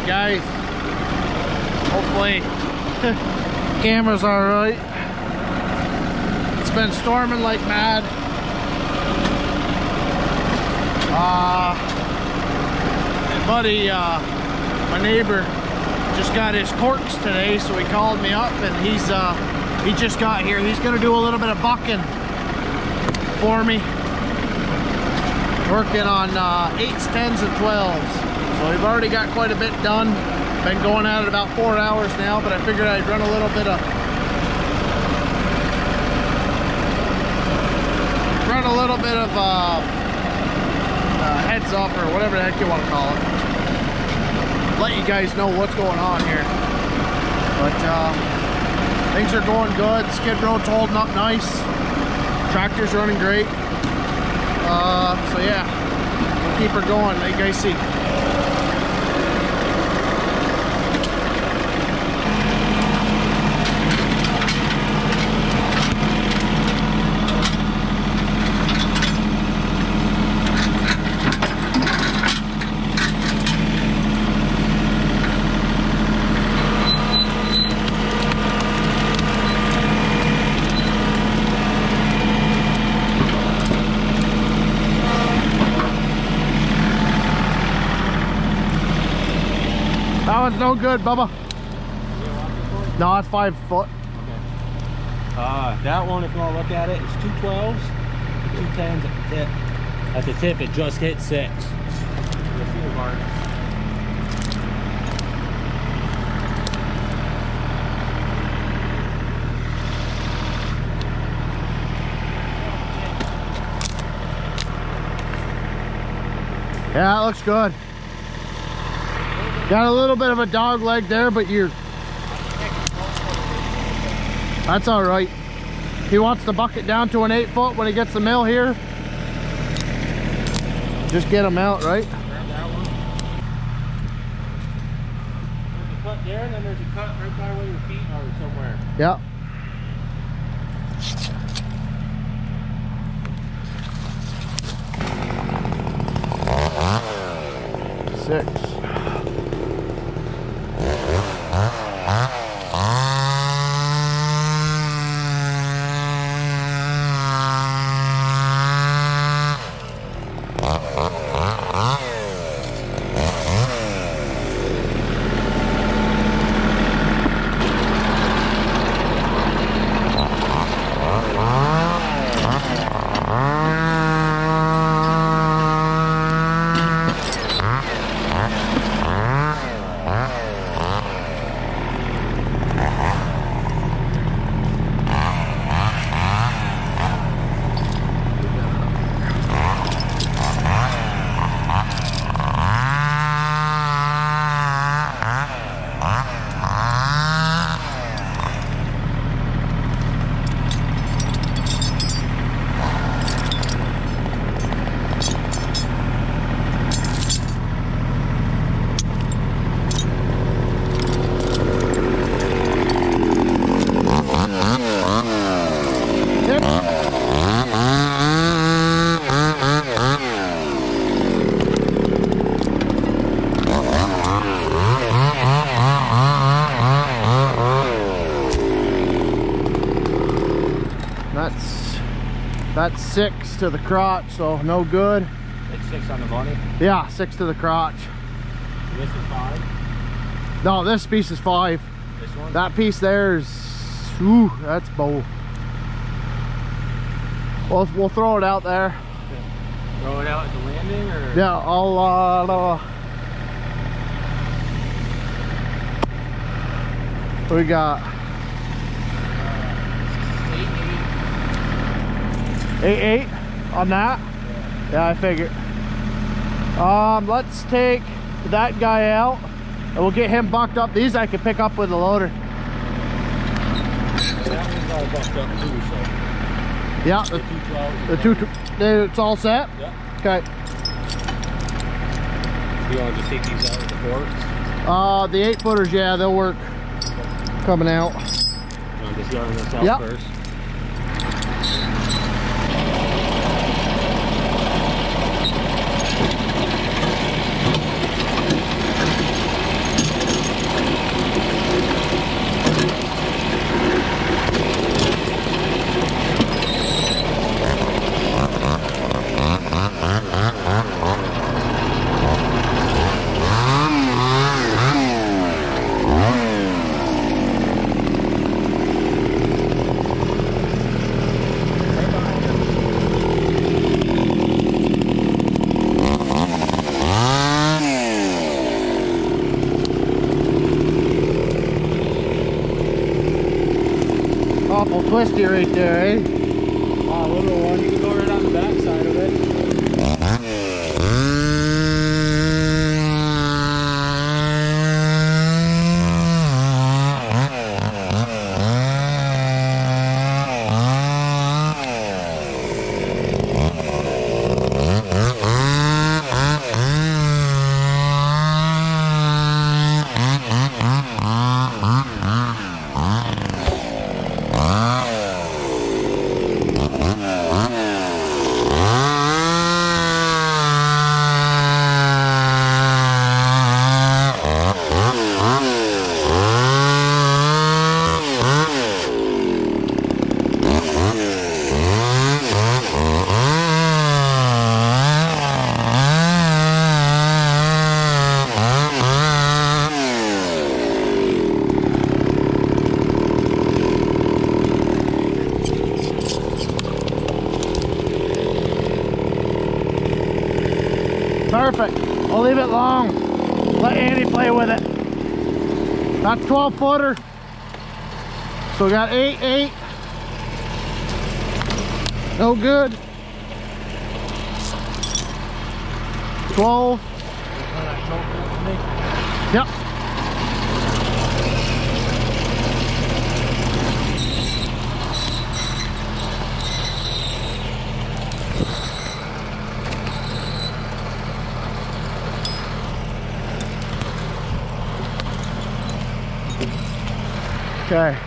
Alright guys, hopefully camera's alright. It's been storming like mad. My buddy, my neighbor just got his corks today, so he called me up and he just got here. He's gonna do a little bit of bucking for me, working on 8s, 10s, and 12s. So we've already got quite a bit done. Been going at it about 4 hours now, but I figured I'd run a little bit of heads up, or whatever the heck you want to call it. Let you guys know what's going on here. But things are going good. Skid road's holding up nice. Tractor's running great. So yeah, we'll keep her going. Let you guys see. That one's no good, Bubba. No, it's 5 foot. Okay. That one, if you want to look at it, it's 2 12s, 2 10s at the tip. At the tip, it just hit 6. You'll see the mark. Yeah, that looks good. Got a little bit of a dog leg there, but that's all right. He wants to buck it down to an 8 foot when he gets the mill here. Just get him out, right? Grab that one. There's a cut there, and then there's a cut right by where your feet are somewhere. Yeah. Six. That's 6 to the crotch, so no good. It's 6 on the money? Yeah, 6 to the crotch. So this is 5? No, this piece is 5. This one? That piece there is, ooh, that's bow. We'll throw it out there. Okay. Throw it out at the landing, or? Yeah, I'll we got 8 on that. Yeah, I figured. Let's take that guy out and we'll get him bucked up. These I can pick up with the loader. That one's all bucked up too, so. Yeah, the 2 12s. It's all set? Yeah. Okay. You want to just take these out with the forks? The 8 footers, yeah, they'll work coming out. You want to just yarn this out first? twisty right there, eh? Oh, little one. You can go right on the back side of it. Perfect. I'll leave it long. Let Andy play with it. That's 12-footer. So we got 8, 8. No good. 12. Yep. Okay.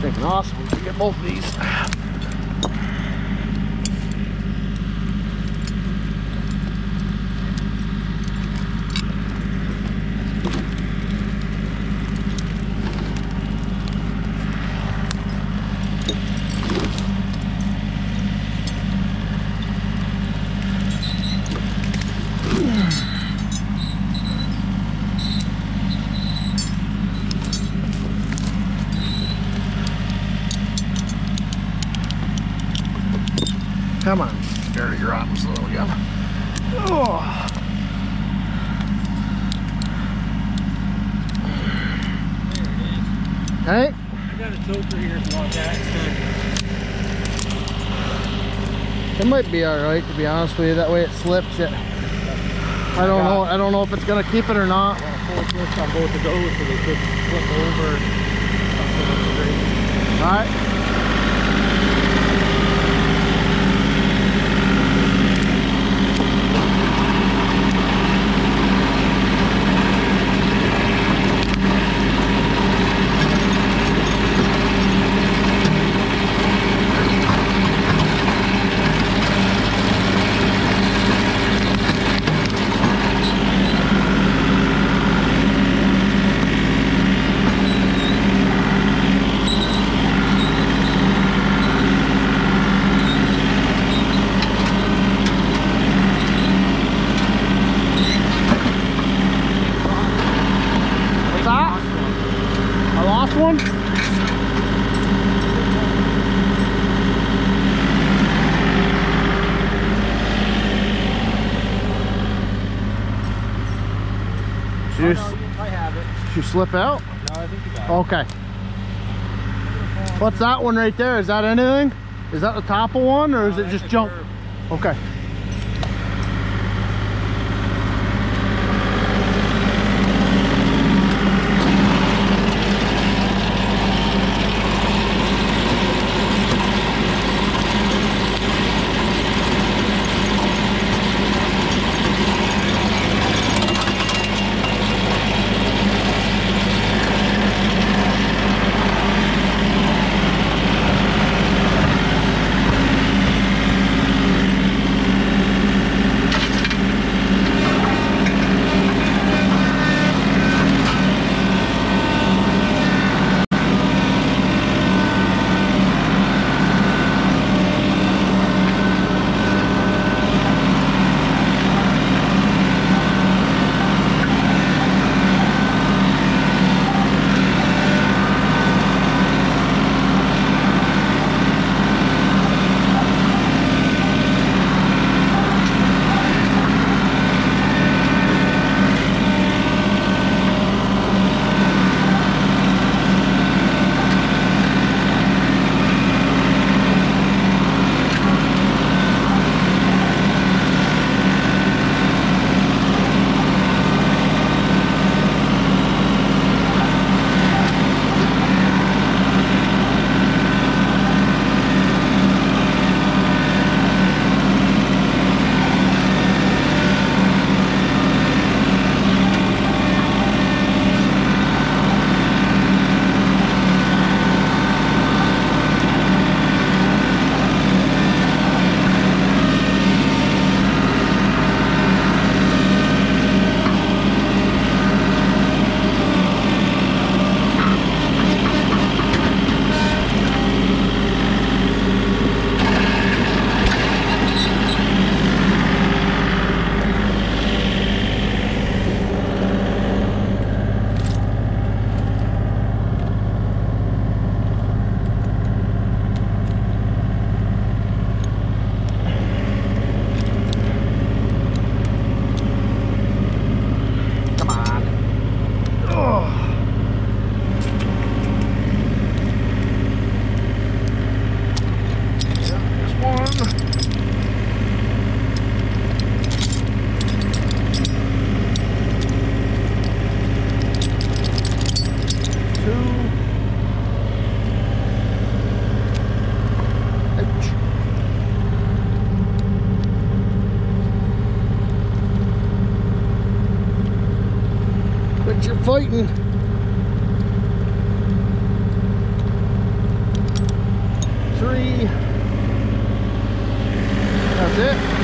Stinking awesome. We can get both of these. Come on, dirty rotten slow again. Oh. There it is. Hey? I got a choker here if you want that instead. It might be alright, to be honest with you. That way it slips it. I don't know if it's gonna keep it or not. I want to full twist on both of those so they could flip over. Alright. One? I have it. Did you slip out? No, I think you got it. Okay. What's that one right there? Is that anything? Is that the top of one or is it just junk? Okay. Fighting. 3. That's it.